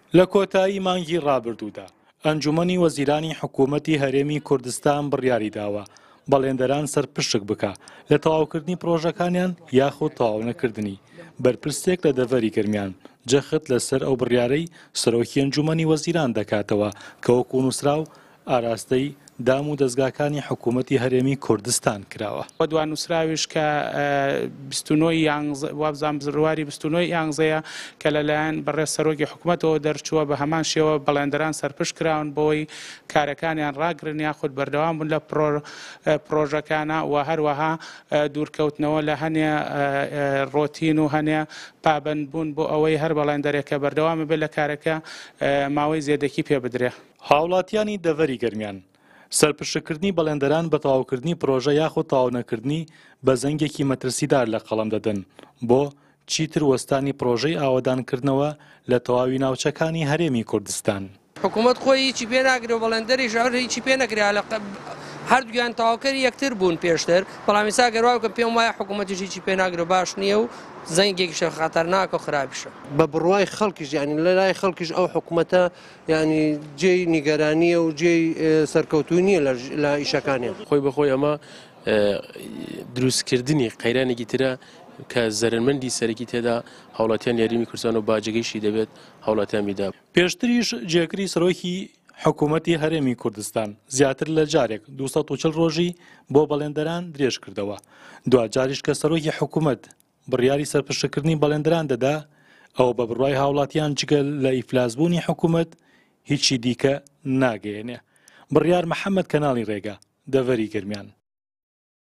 لە کۆتایی مانگی ڕابردوودا ئەنجومەنی وەزیرانی حکوومەتی هەرێمی کوردستان بڕیاری داوە بەڵێندەران سەرپشک بکە لە تەواوکردنی پرۆژەکانیان یاخود تەواو نەکردنی بەرپرسێک لە دەڤەری گرمیان جەخت لەسەر ئەو بڕیارەی سەرۆکی ئەنجومەنی وەزیران دەکاتەوە کە وەکو نووسراو ئاراستەی دام و دەستگاکانی حکوومەتی هەرێمی کوردستان کراوە. دوان نووسراویش کە 29 بزڕواری 29 یانزەیە کە لەلایەن بەڕێز سەرۆکی حکوومەتەوە دەرچووە بە هەمان شێوە بەڵێندەران سەرپشت کراون بۆی کارەکانیان ڕاگرن یاخود بەردەوام بوون لە پرۆژەکانە و هەروەها دوورکەوتنەوە لە هەنێ ڕۆتین و هەنێ پابەندبوون بۆ ئەوەی هەر بەڵێندەرێکە بەردەوامە بێت لە کارەکە ماوەی زیێدەکی پێ بدرێ. هاوڵاتیانی دەڤەری گەرمیان سەرپشتکردنی بەڵێندەران بە تەواوکردنی پرۆژە یاخود تەواو نەکردنی بە زەنگێکی مەترسیدار لە قەڵەم دەدەن بۆ چیتر وەستانی پرۆژەی ئاوەدانکردنەوە لە تەواوی ناوچەکانی هەرێمی کوردستان. حکوومەت خۆی هیچی پێ ناگرێ و بەڵێندەری ژەور هیچی پێ نەکرا لە هەردووگیان تەواوکەری یەکتر بوون پێشتر بەڵام ئێستا گەرواکە پێم وایە حکوومەتیش هیچی پێ ناگرێ باش نییە و زەنگێکیشە خەتەرناکە و خراپیشە بە بڕوای خەڵکیش یعنی لە لای خەڵکیش ئەو حکوومەتە ینی جێی نیگەرانیە و جێی سەرکەوتوو نییە لە ئیشەکانیان خۆی بەخۆی ئەمە دروستکردنی قەیرانێکی ترە کە زەرمەندی سەرەکی تێدا هاوڵاتیان یاریمی کوردستان و باجگەیشی دەبێت هاوڵاتیان میدا. پێشتریش جێگری سەرۆکی حکوومەتی هەرێمی کوردستان زیاتر لە جارێک 240 ڕۆژی بۆ بەڵێندەران درێژ کردەوە. دوجاریش کە سەرۆکی حکوومەت بڕیاری سەرپشتکردنی بەڵێندەران دەدا ئەو بە بڕوای هاوڵاتیان جگەل لە ئیفلاسبوونی حکوومەت هیچی دیکە ناگەیەنێ. بڕیار محەممەد کەناڵی ڕێگا دەڤەری گرمیان.